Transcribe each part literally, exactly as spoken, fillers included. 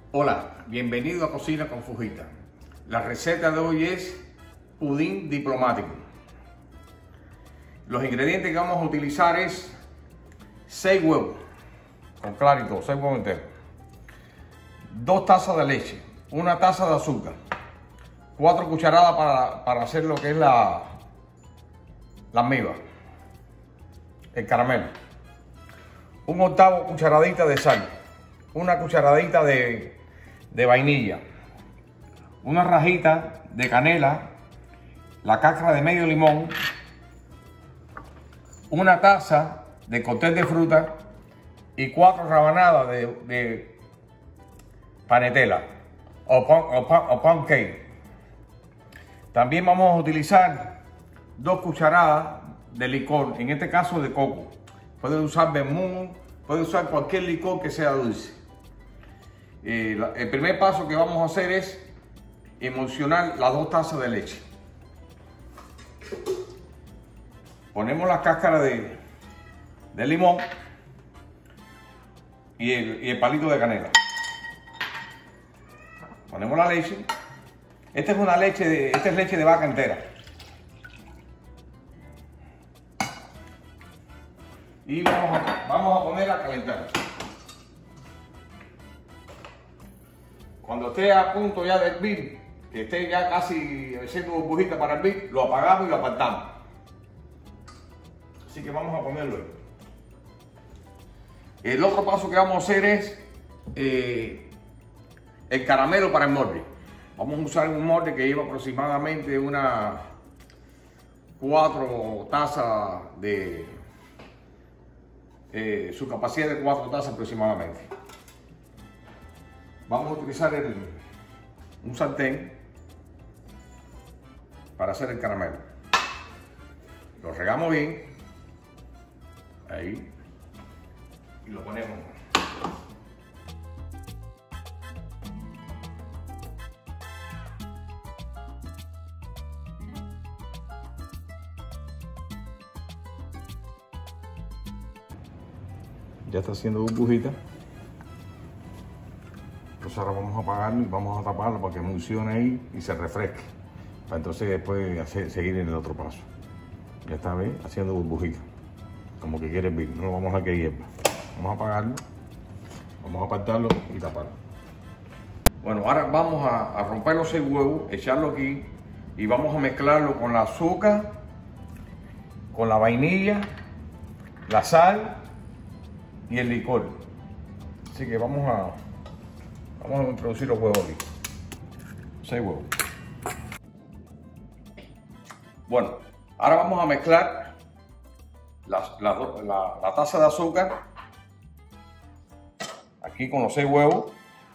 Hola, bienvenido a Cocina con Fujita. La receta de hoy es pudín diplomático. Los ingredientes que vamos a utilizar es seis huevos, con clarito, seis huevos enteros, dos tazas de leche, una taza de azúcar, cuatro cucharadas para, para hacer lo que es la, la almíbar, el caramelo, un octavo cucharadita de sal, una cucharadita de, de vainilla, una rajita de canela, la cáscara de medio limón, una taza de cóctel de fruta y cuatro rabanadas de, de panetela o, o, o pound cake. También vamos a utilizar dos cucharadas de licor, en este caso de coco. Pueden usar vermouth, pueden usar cualquier licor que sea dulce. Eh, la, el primer paso que vamos a hacer es emulsionar las dos tazas de leche. Ponemos la cáscara de, de limón y el, y el palito de canela. Ponemos la leche. Esta es una leche de, esta es leche de vaca entera. Y vamos a, vamos a poner a calentar. Cuando esté a punto ya de hervir, que esté ya casi haciendo burbujitas para hervir, lo apagamos y lo apartamos. Así que vamos a ponerlo ahí. El otro paso que vamos a hacer es eh, el caramelo para el molde. Vamos a usar un molde que lleva aproximadamente unas cuatro tazas de eh, su capacidad de cuatro tazas aproximadamente. Vamos a utilizar el, un sartén para hacer el caramelo. Lo regamos bien, ahí, y lo ponemos. Ya está haciendo burbujita. Entonces ahora vamos a apagarlo y vamos a taparlo para que emulsione ahí y se refresque. Para entonces después hacer, seguir en el otro paso. Ya está bien, haciendo burbujita. Como que quiere hervir, no lo vamos a que hierva. Vamos a apagarlo, vamos a apartarlo y taparlo. Bueno, ahora vamos a, a romper los seis huevos, echarlo aquí y vamos a mezclarlo con la azúcar, con la vainilla, la sal y el licor. Así que vamos a vamos a introducir los huevos aquí. Seis huevos. Bueno, ahora vamos a mezclar la, la, la, la taza de azúcar aquí con los seis huevos.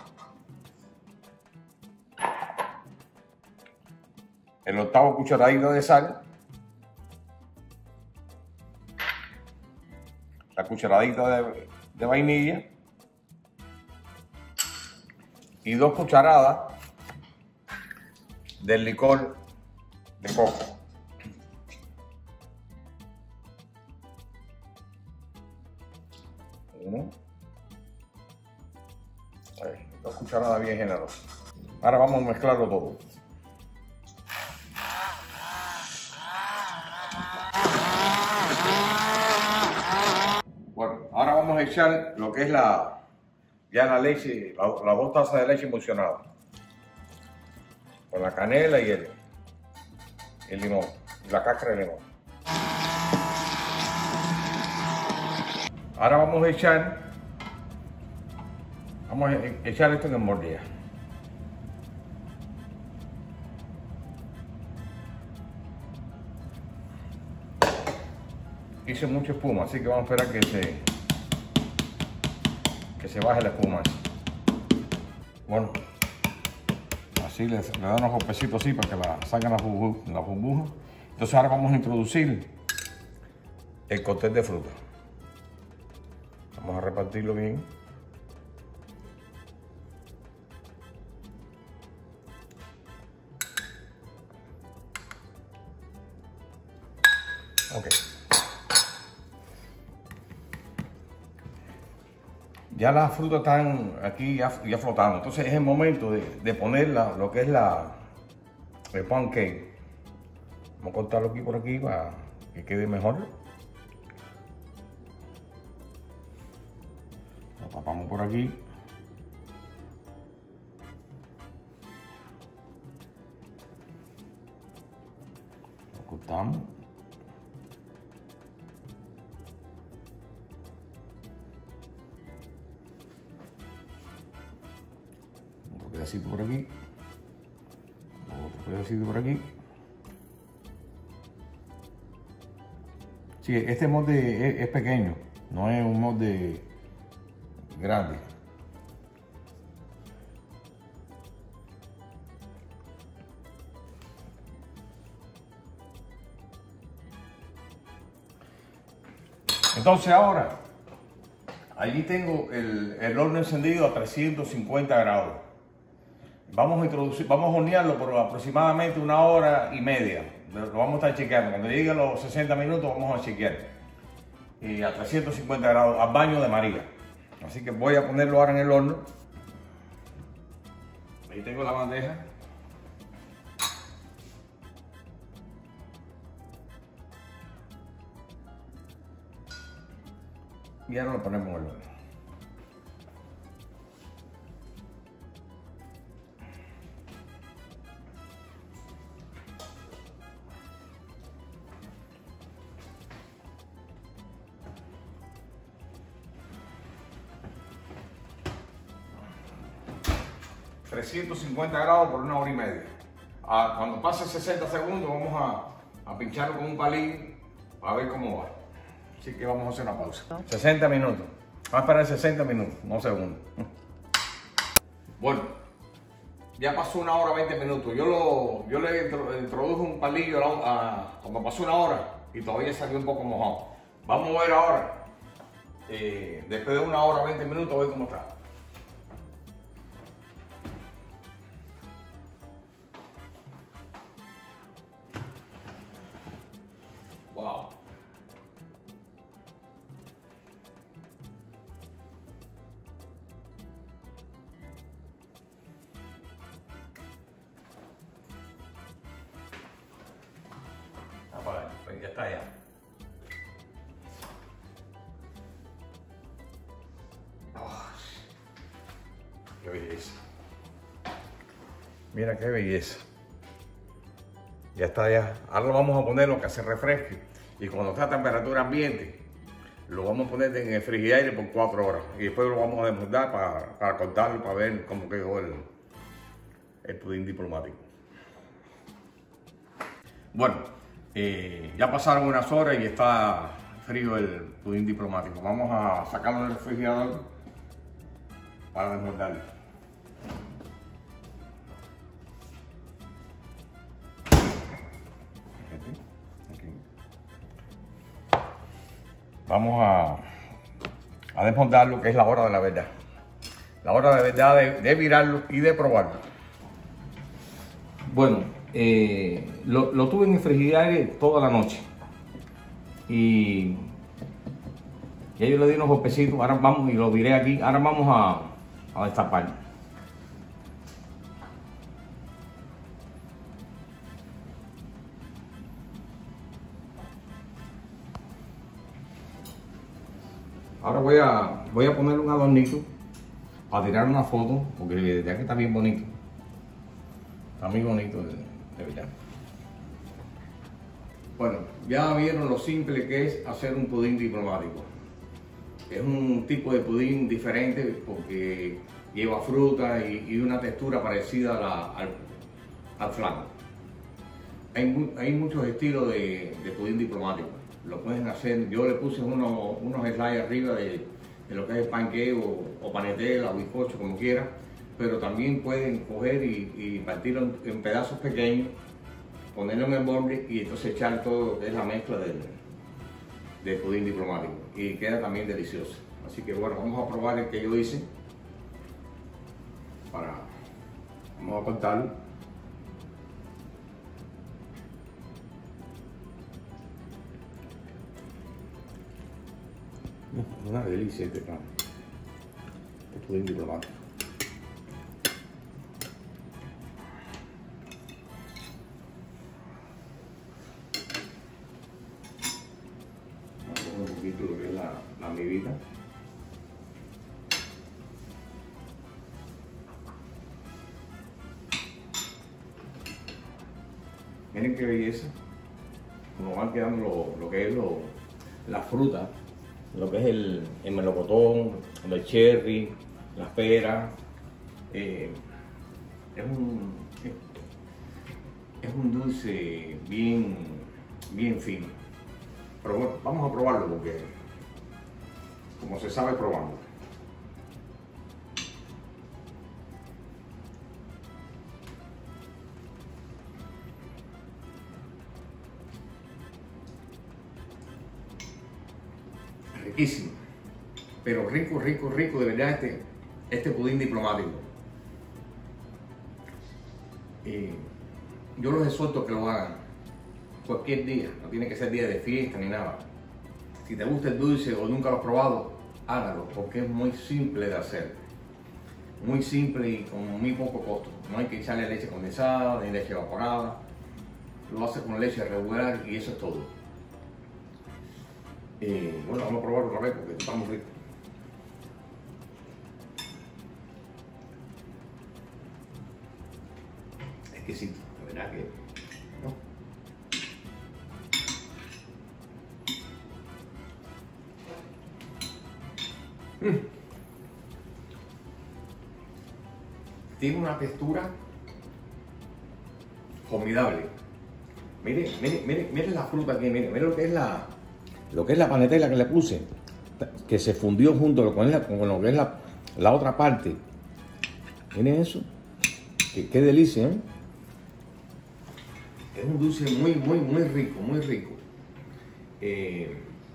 El octavo cucharadito de sal. La cucharadita de, de vainilla y dos cucharadas del licor de coco. Uno. Ahí, dos cucharadas bien generosas. Ahora vamos a mezclarlo todo. Bueno, ahora vamos a echar lo que es la ya la leche, la, las dos tazas de leche emulsionada con la canela y el, el limón, y la cáscara de limón. Ahora vamos a echar vamos a echar esto en el molde. Hice mucha espuma, así que vamos a esperar que se que se baje la espuma. Bueno, así le, le dan unos golpecitos así para que la salgan las burbujas, las burbujas. Entonces ahora vamos a introducir el cóctel de fruta. Vamos a repartirlo bien. Ok. ya las frutas están aquí ya, ya flotando. Entonces es el momento de, de poner la, lo que es la, el pancake. Vamos a cortarlo aquí por aquí para que quede mejor. Lo tapamos por aquí. Lo cortamos. Otro pedacito por aquí. Otro pedacito por aquí. Sí, este molde es, es pequeño, no es un molde grande. Entonces ahora, allí tengo el, el horno encendido a trescientos cincuenta grados. Vamos a introducir, vamos a hornearlo por aproximadamente una hora y media. Lo vamos a estar chequeando. Cuando llegue a los sesenta minutos vamos a chequear. Y a trescientos cincuenta grados, al baño de María. Así que voy a ponerlo ahora en el horno. Ahí tengo la bandeja. Y ahora lo ponemos en el horno. trescientos cincuenta grados por una hora y media. Ah, cuando pase sesenta segundos vamos a, a pincharlo con un palín a ver cómo va. Así que vamos a hacer una pausa. sesenta minutos. Vamos a esperar sesenta minutos, no segundos. Bueno, ya pasó una hora veinte minutos. Yo, lo, yo le introduje un palillo a, a, cuando pasó una hora y todavía salió un poco mojado. Vamos a ver ahora, eh, después de una hora veinte minutos, a ver cómo está. Wow. Pues ya está ya. Oh, qué belleza. Mira qué belleza. Ya está ya. Ahora lo vamos a poner lo que se refresque. Y cuando está a temperatura ambiente, lo vamos a poner en el frigidaire por cuatro horas. Y después lo vamos a desmoldar para, para cortarlo, para ver cómo quedó el, el pudín diplomático. Bueno, eh, ya pasaron unas horas y está frío el pudín diplomático. Vamos a sacarlo del refrigerador para desmoldarlo. Vamos a, a desmontar lo que es la hora de la verdad. La hora de verdad de, de virarlo y de probarlo. Bueno, eh, lo, lo tuve en el frigidaire toda la noche. Y ya yo le di unos golpecitos. Ahora vamos y lo viré aquí. Ahora vamos a, a destapar. Ahora voy a, voy a ponerle un adornito para tirar una foto, porque ya que está bien bonito. Está muy bonito, de, de verdad. Bueno, ya vieron lo simple que es hacer un pudín diplomático. Es un tipo de pudín diferente porque lleva fruta y, y una textura parecida a la, al, al flan. Hay, hay muchos estilos de, de pudín diplomático. Lo pueden hacer, yo le puse unos, unos slides arriba de, de lo que es el pancake o, o panetela o bizcocho, como quiera, pero también pueden coger y, y partirlo en, en pedazos pequeños, ponerlo en el borde y entonces echar todo lo que es la mezcla del, del pudín diplomático y queda también delicioso. Así que bueno, vamos a probar el que yo hice. Para, vamos a cortarlo. Una delicia este pan. pudín diplomático. Vamos a poner un poquito lo que es la, la miguita. Miren qué belleza. Nos van quedando lo, lo que es lo, la fruta, lo que es el, el melocotón, el cherry, las peras. Eh, es un es un dulce bien, bien fino. Pero bueno, vamos a probarlo porque, como se sabe, probando. Riquísimo, pero rico, rico, rico de verdad este, este pudín diplomático. Eh, yo los exhorto a que lo hagan cualquier día, no tiene que ser día de fiesta ni nada. Si te gusta el dulce o nunca lo has probado, hágalo, porque es muy simple de hacer. Muy simple y con muy poco costo. No hay que echarle leche condensada ni leche evaporada. Lo hace con leche regular y eso es todo. Eh, bueno, vamos a probar otra vez porque está muy rico. Exquisito, la verdad que ¿no? Mm. Tiene una textura formidable. Miren, miren, miren, miren la fruta aquí, miren, miren lo que es la lo que es la panetela que le puse, que se fundió junto con, la, con lo que es la, la otra parte. Miren eso, qué, qué delicia, ¿eh? Es un dulce muy, muy, muy rico, muy rico. Eh,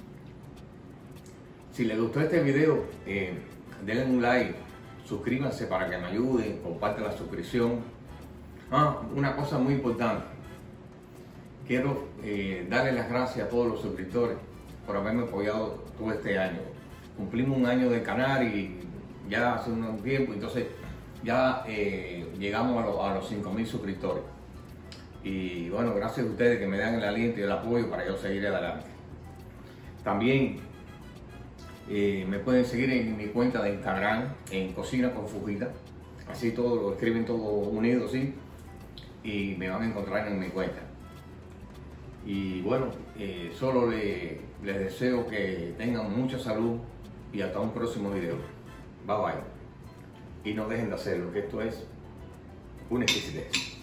si les gustó este video, eh, denle un like, suscríbanse para que me ayuden, compartan la suscripción. Ah, una cosa muy importante, quiero eh, darle las gracias a todos los suscriptores por haberme apoyado todo este año. Cumplimos un año del canal y ya hace un tiempo, entonces ya eh, llegamos a, lo, a los cinco mil suscriptores. Y bueno, gracias a ustedes que me dan el aliento y el apoyo para yo seguir adelante. También eh, me pueden seguir en mi cuenta de Instagram, en Cocina con Fujita. Así todo lo escriben todo unido, ¿sí? Y me van a encontrar en mi cuenta. Y bueno, eh, solo le, les deseo que tengan mucha salud y hasta un próximo video. Bye bye. Y no dejen de hacerlo, que esto es una exquisitez.